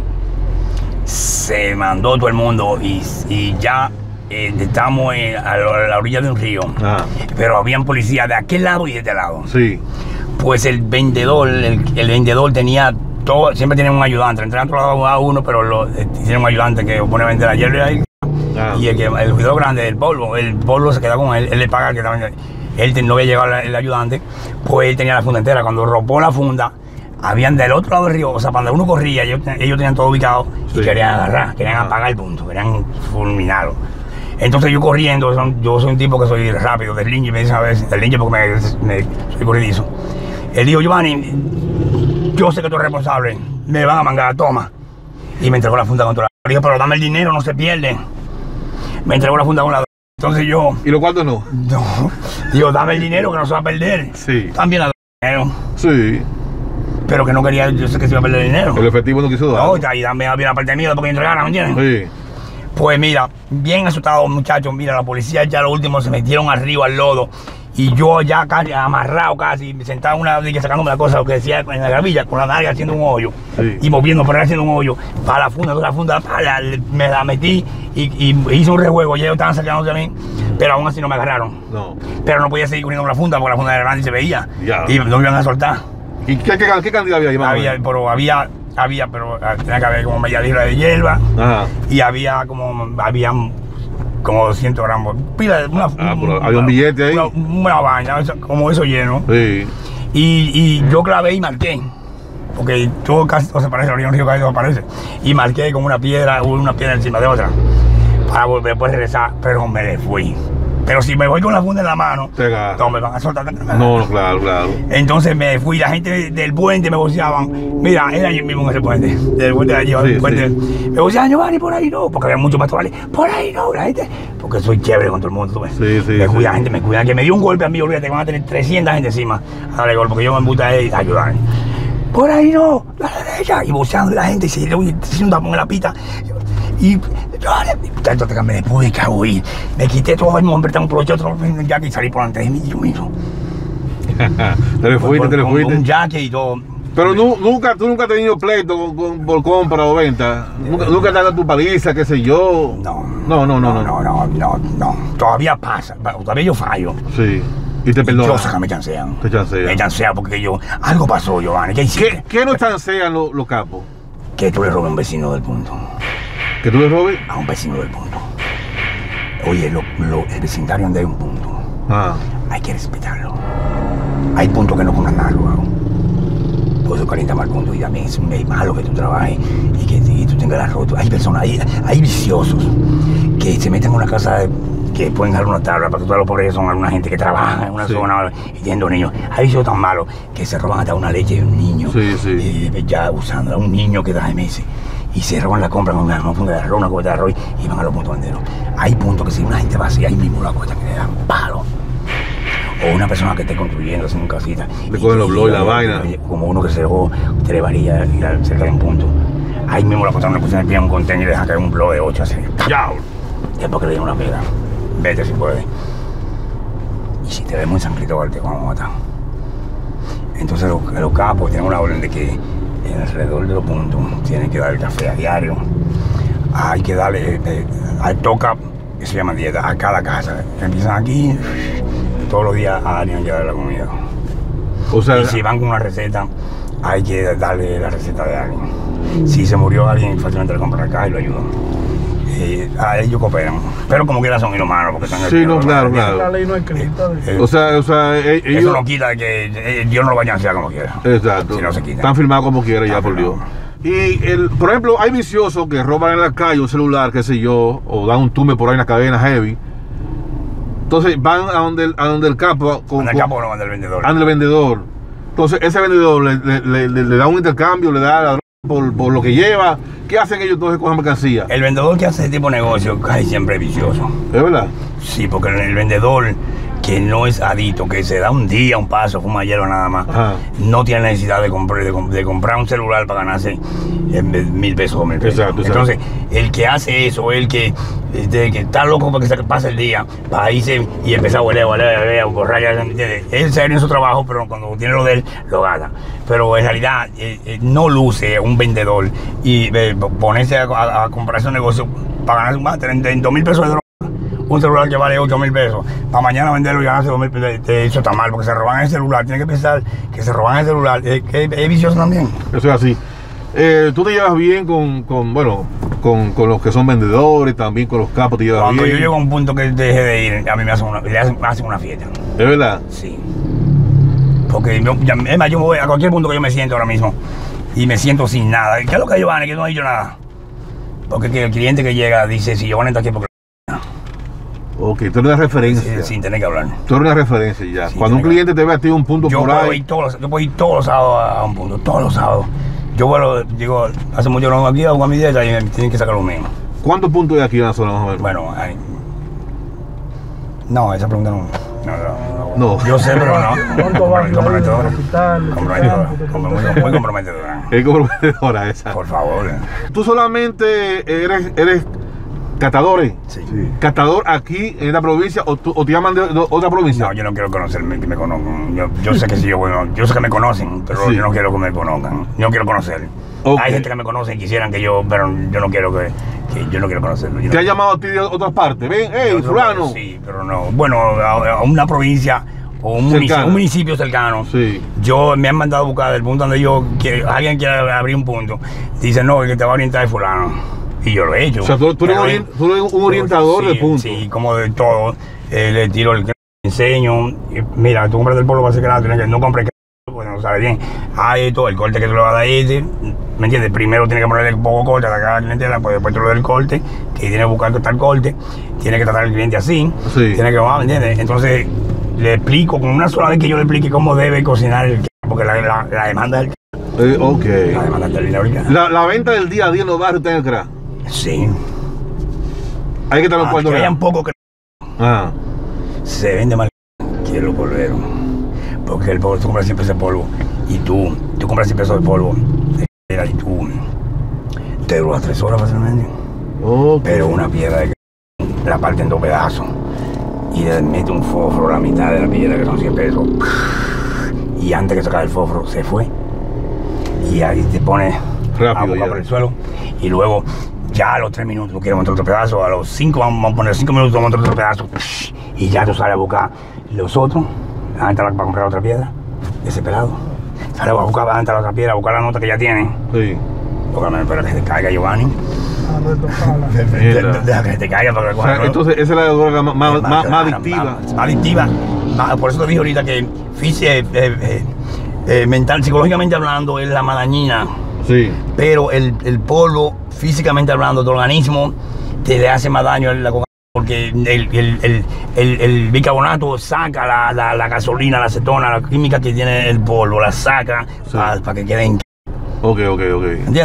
se mandó todo el mundo y, y ya eh, estamos en- a, la, a la orilla de un río, Ah, pero habían policías de aquel lado y de este lado. sí. Pues el vendedor, el, el vendedor tenía todo, siempre tiene un ayudante, entran todos lados a uno, pero lo, eh, tiene un ayudante que pone a vender la hierba ahí. Ah. Y el que el juidor grande del polvo, el polvo se queda con él, él le paga al que también. Él te- no había llegado el ayudante, pues él tenía la funda entera. Cuando robó la funda, habían del otro lado del río, o sea, cuando uno corría, ellos, ellos tenían todo ubicado y Sí. querían agarrar, querían Ah. apagar el punto, querían fulminarlo. Entonces yo corriendo, son- yo soy un tipo que soy rápido, del linge, me dicen a veces, del linge porque me, me- soy corridizo. Él dijo, Giovanni, yo sé que tú eres responsable, me van a mangar, toma. Y me entregó la funda con toda la... Dijo, pero dame el dinero, no se pierde. Me entregó la funda con la... Entonces yo, ¿Y los cuartos no? no, digo, dame el dinero que no se va a perder. Sí. También la dinero, Sí. pero que no quería, yo sé que se iba a perder el dinero. El efectivo no quiso dar. No, y dame había la parte mía porque me entregaran, ¿me entiendes? Sí. Pues mira, bien asustados muchachos, mira, la policía ya lo último se metieron arriba al lodo y yo ya casi amarrado casi, sentado en una diga sacándome la cosa, lo que decía en la gravilla, con la nalga haciendo un hoyo Sí. y moviendo, pero haciendo un hoyo para la funda, toda la funda, pa, la- me la metí y, y hice un rejuego, ya ellos estaban sacando de mí, pero aún así no me agarraron. No. Pero no podía seguir corriendo con la funda porque la funda era grande y se veía Ya. y no me iban a soltar. ¿Y qué, qué, qué cantidad había ahí, más o Había, menos? pero había, había, pero ah, tenía que haber como media libra de hierba. Ajá. Y había como, había como doscientos gramos, pila de una, Ah, pero había un billete ahí. Una, una vaina, eso- como eso lleno. Sí. Y, y yo clavé y marqué, porque todo casi todo se parece, la orilla de un río casi todo se parece. Y marqué con una piedra, una piedra encima de otra, para volver después regresar, pero me le fui. Pero si me voy con la funda en la mano, Te agarra. no me van a soltar. No, no, claro, claro. Entonces me fui, la gente del puente me voceaban. Mira, era yo mismo en ese puente. Del puente de allí, Sí, el puente. sí. Me voceaban, Giovanni, por ahí no, porque había muchos pastorales. Por ahí no, la gente. Porque soy chévere con todo el mundo, tú ves. Sí, sí, Me sí. cuida, la gente me cuida. Que me dio un golpe a mí, olvídate, que van a tener trescientas gente encima a darle golpe, porque yo me embuta a él, ayudar. Por ahí no, a la derecha. Y voceando y la gente, y se le voy haciendo un tapón en la pita. Y entonces me después de que huir, me quité todo el hombre, un provecho, otro jacket y salí por delante de mí, yo mismo. Te le fuiste, te le Con- fuiste. con un jacket y todo. Pero nu- nunca, tú nunca has tenido pleito con, con- por compra o venta. Nunca, nunca te has dado tu paliza, qué sé yo. No. No, no, no, no. No, no, no, no. Todavía pasa. Todavía yo fallo. Sí. Y te Yo perdonan. sé que me chancean. Te chancean. Me chancean porque yo. Algo pasó, Giovanni. ¿Qué ¿Qué, hiciste? qué no chancean los, los capos? Que tú le robes a un vecino del punto. ¿Que tú le robes? A un vecino del punto. Oye, lo, lo- el vecindario donde hay un punto, Ah. hay que respetarlo. Hay puntos que no compran nada, luego. Por eso calienta mal punto y también es es malo que tú trabajes y que y tú tengas la rotura. Hay personas, hay, hay viciosos que se meten en una casa de- que pueden dejar una tabla para que todos los pobres son alguna gente que trabaja en una Sí. zona y tienen dos niños. Hay viciosos tan malos que se roban hasta una leche de un niño. Sí, sí. eh, ya usando a un niño que da de meses. y se roban la compra con una funda de arroz, una cubeta de arroz y van a los puntos banderos. Hay puntos que si una gente va así, ahí mismo la cuesta que le dan palo. O una persona que esté construyendo, haciendo una casita. Le cogen los blogs y la vaina. Como uno que se dejó tres varillas cerca de un punto. Ahí mismo la cuesta una cuestión de pie en un contenedor y deja caer un blog de ocho así. ¡Ya! Después que le den una pega. Vete si puedes. Y si te ves muy sangrito, te vamos a matar. Entonces los, los capos tienen una orden de que en alrededor de los puntos tienen que dar el café a diario. Hay que darle, eh, hay toca, que se llama dieta, a cada casa. Empiezan aquí, todos los días a alguien llevar la comida. O sea, y si van con una receta, hay que darle la receta de alguien. Si se murió alguien, fácilmente le compran acá y lo ayudan. Eh, a ellos cooperan, pero como quiera son inhumanos porque están sí, no, claro, claro. La ley no es escrita. Eh, O sea, o sea, eh, ellos... Eso no quita que eh, Dios no lo vaya a hacer como quiera. Exacto. Si no se quita. Están filmados como quiera ya, Están por Dios. filmados. Y, el, por ejemplo, hay viciosos que roban en la calle un celular, qué sé yo, o dan un tumbe por ahí en la cadena heavy. Entonces van a donde el, a donde el capo... Con, Anda el capo no anda el vendedor. Anda el vendedor. Entonces ese vendedor le, le, le, le da un intercambio, le da la droga por, por lo que lleva. ¿Qué hacen ellos entonces con la mercancía? El vendedor que hace ese tipo de negocio casi siempre es vicioso. ¿Es verdad? Sí, porque el vendedor que no es adicto, que se da un día, un paso, fuma hierba nada más, Ajá. no tiene necesidad de comprar, de, de comprar un celular para ganarse eh, mil pesos o mil pesos. Exacto, exacto. Entonces, el que hace eso, el que, este, que está loco para que se pase el día, para irse y empezar a huele, huele, huele, a borrar, ¿entiendes? Él se en su trabajo, pero cuando tiene lo de él, lo gana. Pero en realidad eh, eh, no luce un vendedor y eh, ponerse a, a, a comprar ese negocio para ganarse más de treinta mil pesos de droga. Un celular que vale ocho mil pesos, para mañana venderlo y ganarse dos mil pesos, eso está mal, porque se roban el celular. Tienen que pensar que se roban el celular, es, que es vicioso también. Eso es así. Eh, tú te llevas bien con, con bueno, con, con los que son vendedores, también con los capos te llevas Cuando bien. yo llego a un punto que deje de ir, a mí me hacen una, le hacen, hacen una fiesta. ¿Es verdad? Sí. Porque yo, ya, es más, yo me voy a cualquier punto que yo me siento ahora mismo y me siento sin nada. ¿Qué es lo que yo van? Que no he hecho nada. Porque que el cliente que llega dice, si yo van a estar aquí porque... Ok, tú eres una referencia. Sin, sin tener que hablar. Tú eres una referencia ya. Sí, Cuando un tiene que- cliente te ve a ti un punto Yo por puedo, ahí. ir todos, los- yo puedo ir todos los sábados a un punto, todos los sábados. Yo vuelo, digo, hace mucho no vengo aquí, hago mi dieta y me tienen que sacar lo mismo. ¿Cuántos puntos hay aquí en la zona más o menos? Bueno, ay, no, esa pregunta no. No, no, No. Yo sé, pero no. ¿Cuánto va? Comprometedora. Hospital, Comprometedora. hospital, Como muy, muy comprometedora. Es comprometedora esa. Por favor. Tú solamente eres, eres catador, ¿eh? Sí. Sí. catador aquí en la provincia o, tú- o te llaman de, de otra provincia. No, yo no quiero conocerme, que me conozcan. Yo, yo sé que sí, yo, bueno, yo sé que me conocen, pero Sí. yo no quiero que me conozcan. Yo no quiero conocer. Ok. Hay gente que me conoce y quisieran que yo, pero yo no quiero que, que yo no quiero conocerlo. Yo ¿Te no- ha llamado a ti de otras partes? Ven, hey, Yo- fulano. Sí, pero no. Bueno, a, a una provincia o un, munici- Cercano. un municipio cercano. Sí. Yo me han mandado a buscar del punto donde yo quiero, alguien quiere abrir un punto. Dice, no, el que te va a orientar es fulano. Y yo lo he hecho. O sea, tú, tú eres, Pero, orien- tú eres un orientador sí, de puntos. Sí, como de todo. Eh, le tiro el enseño. Y mira, tú compras el polvo para hacer grano, tienes que no compres pues no sale bien. Hay todo, el corte que tú le vas a dar este, ¿me entiendes? Primero tienes que ponerle un poco corte a la cara clientela, pues después tú lo del corte, que tienes que buscar tal corte, tienes que tratar al cliente así, Sí. tienes que, ¿me entiendes? Entonces le explico, con una sola vez que yo le explique cómo debe cocinar el porque la, la, la demanda del Eh, ok. la demanda del dinero. La, la venta del día a día en los barrios está en el crack. Sí. Hay que estar en Ah, cuarto que hayan real. poco que Ah. se vende mal que los polveros. Porque el polvo, tú compras siempre ese polvo y tú, tú compras siempre eso de polvo y tú te duras tres horas fácilmente. Ok. Pero una piedra de que la parte en dos pedazos y le mete un fósforo a la mitad de la piedra que son cien pesos y antes que sacar el fósforo se fue y ahí te pones Rápido a buscar ya. por el suelo y luego ya a los tres minutos tú quieres montar otro pedazo, a los cinco vamos a poner cinco minutos vamos a montar otro pedazo y ya tú sales a buscar los otros a entrar para comprar otra piedra desesperado, sales a buscar a entrar a otra piedra a buscar la nota que ya tienen Sí. porque me espera que se te caiga Giovanni. Alberto Sala. Mierda. Deja que se te caiga para que O sea, entonces esa es la droga más, más, más, más adictiva. Más, más adictiva. Más- por eso te dije ahorita que física, eh, eh, eh, mental, psicológicamente hablando, es la más dañina. Sí. Pero el, el polvo, físicamente hablando, tu organismo te le hace más daño a la cocaína. Porque el, el, el, el, el bicarbonato saca la, la, la gasolina, la acetona, la química que tiene el polvo, la saca Sí. para que quede en... Ok, ok, ok. ¿Entiendes?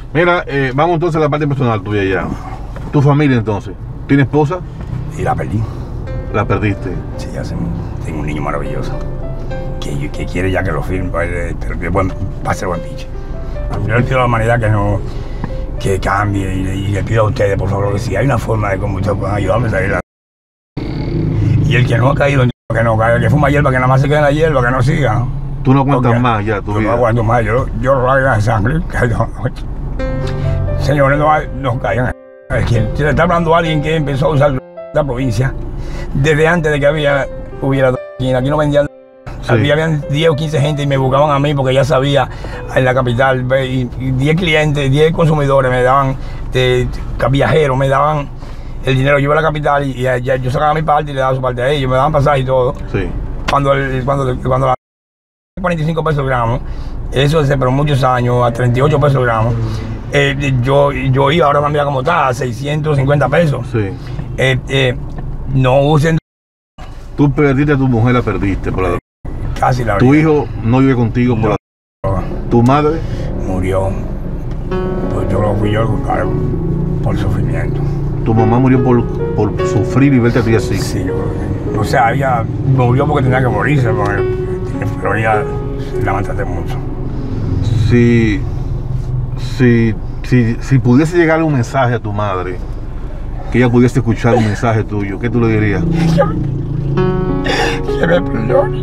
Mira, eh, vamos entonces a la parte personal tuya ya. Tu familia entonces. ¿Tienes esposa? Y la perdí. La perdiste. Sí, hace, tengo un niño maravilloso. Que, que quiere ya que lo firme, pero que buen, va a ser buen pinche. Yo le pido a la humanidad que no que cambie y, y le pido a ustedes, por favor, que si hay una forma de cómo ustedes puedan ayudarme a salir a... Y el que no ha caído, que no caiga, el que fuma hierba, que nada más se quede en la hierba, que no siga. Tú no aguantas Porque más ya tu yo vida. no aguanto más, yo, yo rabia de sangre. Señores, no, no caigan. Es que se le está hablando a alguien que empezó a usar la provincia desde antes de que había, hubiera aquí, aquí no vendían. Sí. Había, habían diez o quince gente y me buscaban a mí porque ya sabía en la capital, y, y diez clientes, diez consumidores me daban, de, de, viajeros me daban el dinero. Yo iba a la capital y, y, y yo sacaba mi parte y le daba su parte a ellos, me daban pasaje y todo. Sí. Cuando, el, cuando, cuando la cuarenta y cinco pesos el gramo, eso hace pero muchos años, a treinta y ocho pesos el gramo, eh, yo, yo iba, ahora también como está, a seiscientos cincuenta pesos. Sí. Eh, eh, no usen. Tú perdiste a tu mujer, la perdiste por la droga. Casi la Tu vida. hijo no vive contigo por No. la droga. Tu madre Murió, pues yo lo fui yo el culpable por sufrimiento. Tu mamá murió por, por sufrir y verte a ti así. Sí, o sea, ella murió porque tenía que morirse, porque, pero ella la maltraté mucho. Si, si, si, si pudiese llegar un mensaje a tu madre, que ella pudiese escuchar un mensaje tuyo, ¿qué tú le dirías? Que me, que me perdone.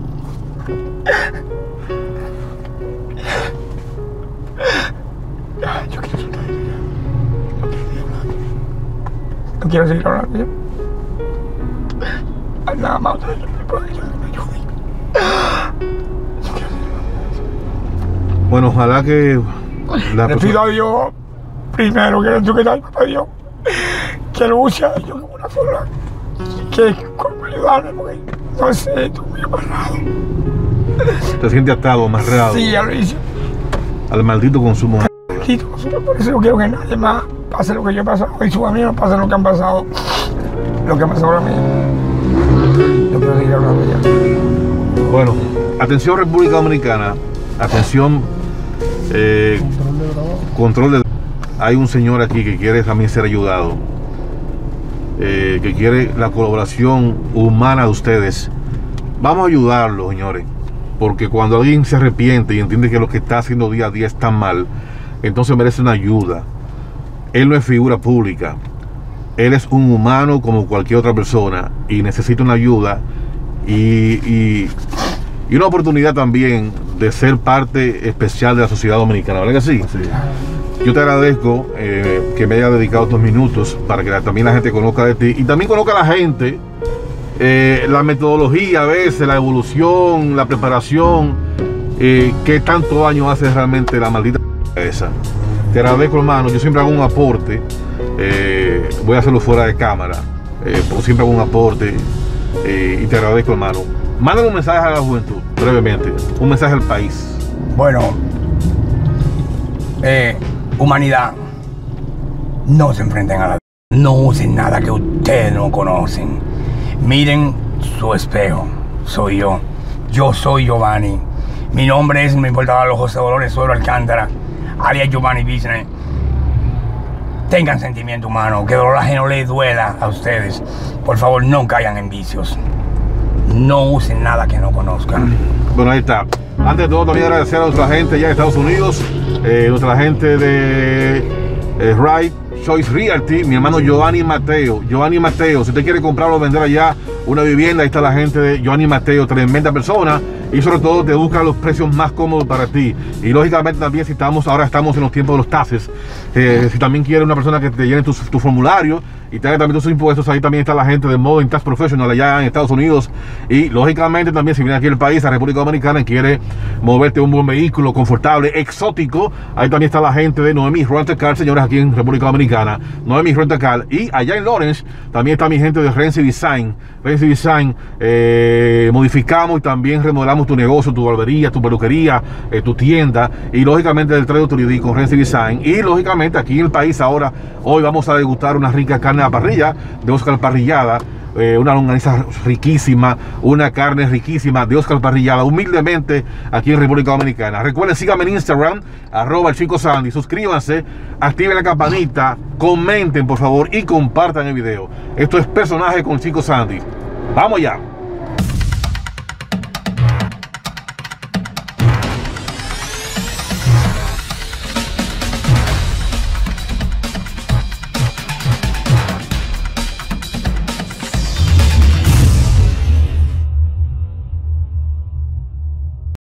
Yo quiero seguir hablando. No quiero seguir hablando. Nada más ustedes me pueden ayudar, me ayuden. Bueno, ojalá que la Le pido a Dios, primero, que eres tú que estás, papá Dios, que lo use a Dios como una forma, que como ayudarme, porque no sé, estoy muy amarrado. te sientes atado, amarrado Sí, ya lo hice. al maldito consumo. Maldito, por eso no quiero que nadie más pase lo que yo he pasado y sus amigos pasen lo que han pasado, lo que ha pasado a mí. No quiero seguir hablando ya. Bueno, atención República Dominicana, atención eh, Control de trabajo. control de... Hay un señor aquí que quiere también ser ayudado, eh, que quiere la colaboración humana de ustedes. Vamos a ayudarlo, señores, porque cuando alguien se arrepiente y entiende que lo que está haciendo día a día está mal, entonces merece una ayuda. Él no es figura pública, él es un humano como cualquier otra persona y necesita una ayuda y, y, y una oportunidad también de ser parte especial de la sociedad dominicana, ¿verdad que sí? Sí. Yo te agradezco eh, que me haya dedicado estos minutos para que la, también la gente conozca de ti y también conozca a la gente eh, la metodología a veces, la evolución, la preparación, eh, qué tanto daño hace realmente la maldita esa. Te agradezco, hermano. Yo siempre hago un aporte, eh, voy a hacerlo fuera de cámara, eh, pero siempre hago un aporte eh, y te agradezco, hermano. Mándale un mensaje a la juventud, brevemente, un mensaje al país. Bueno, eh, humanidad, no se enfrenten a la... No usen nada que ustedes no conocen. Miren su espejo, soy yo. Yo soy Giovanni. Mi nombre es, no me importaba los José Dolores Suero Alcántara, alias Giovanni Business. Tengan sentimiento humano, que dolor ajeno les duela a ustedes. Por favor, no caigan en vicios. No usen nada que no conozcan. Bueno, ahí está. Antes de todo, también agradecer a nuestra gente allá de Estados Unidos, eh, nuestra gente de eh, Right Choice Realty, mi hermano Giovanni Mateo. Giovanni Mateo, si usted quiere comprar o vender allá una vivienda, ahí está la gente de Giovanni Mateo, tremenda persona. Y sobre todo te busca los precios más cómodos para ti. Y lógicamente también si estamos, ahora estamos en los tiempos de los taxes, eh, si también quieres una persona que te llene tu, tu formulario y te haga también tus impuestos, ahí también está la gente de Modern Tax Professional allá en Estados Unidos. Y lógicamente también si vienes aquí al país, a República Dominicana, y quiere moverte un buen vehículo confortable, exótico, ahí también está la gente de Noemi Rental Car, señores, aquí en República Dominicana. Noemi Rental Car. Y allá en Lawrence también está mi gente de Renzi Design. Renzi Design, eh, modificamos y también remodelamos tu negocio, tu barbería, tu peluquería, eh, tu tienda, y lógicamente del Trade Authority con Renzi Design. Y lógicamente aquí en el país ahora, hoy vamos a degustar una rica carne a la parrilla de Oscar Parrillada, eh, una longaniza riquísima, una carne riquísima de Oscar Parrillada, humildemente aquí en República Dominicana. Recuerden, síganme en Instagram, arroba el Chico Sandy, suscríbanse, activen la campanita, comenten por favor y compartan el video. Esto es Personaje con Chico Sandy. ¡Vamos ya!